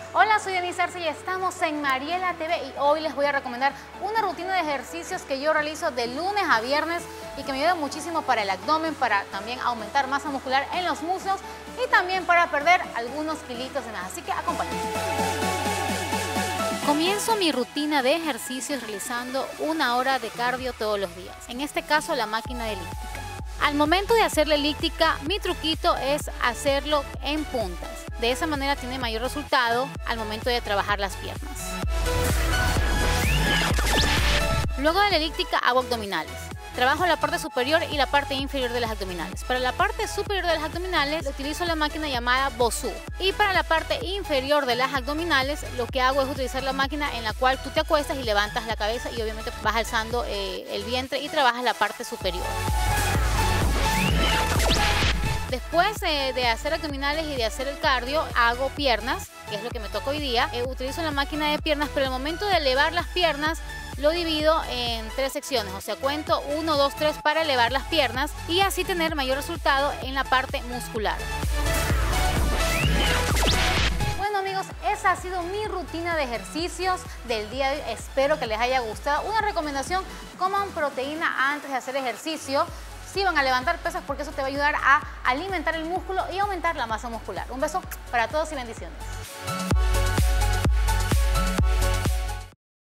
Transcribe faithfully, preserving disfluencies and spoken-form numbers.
Hola, soy Denise Arce y estamos en Mariela T V y hoy les voy a recomendar una rutina de ejercicios que yo realizo de lunes a viernes y que me ayuda muchísimo para el abdomen, para también aumentar masa muscular en los muslos y también para perder algunos kilitos de más. Así que acompáñenme. Comienzo mi rutina de ejercicios realizando una hora de cardio todos los días. En este caso, la máquina de elíptica. Al momento de hacer la elíptica, mi truquito es hacerlo en puntas. De esa manera tiene mayor resultado al momento de trabajar las piernas. Luego de la elíptica hago abdominales. Trabajo la parte superior y la parte inferior de las abdominales. Para la parte superior de las abdominales utilizo la máquina llamada Bosu. Y para la parte inferior de las abdominales lo que hago es utilizar la máquina en la cual tú te acuestas y levantas la cabeza y obviamente vas alzando eh, el vientre y trabajas la parte superior. Después eh, de hacer abdominales y de hacer el cardio, hago piernas, que es lo que me toca hoy día. Eh, utilizo la máquina de piernas, pero al momento de elevar las piernas, lo divido en tres secciones. O sea, cuento uno, dos, tres para elevar las piernas y así tener mayor resultado en la parte muscular. Bueno amigos, esa ha sido mi rutina de ejercicios del día de hoy. Espero que les haya gustado. Una recomendación, coman proteína antes de hacer ejercicio. Si van a levantar pesas porque eso te va a ayudar a alimentar el músculo y aumentar la masa muscular. Un beso para todos y bendiciones.